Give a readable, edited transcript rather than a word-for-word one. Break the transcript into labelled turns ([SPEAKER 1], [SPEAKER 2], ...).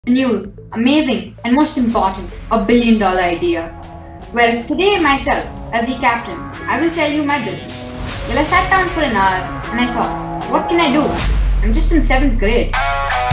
[SPEAKER 1] New, amazing, and most important, a billion-dollar idea. Well, today myself, as the captain, I will tell you my business. Well, I sat down for an hour and I thought, what can I do? I'm just in 7th grade.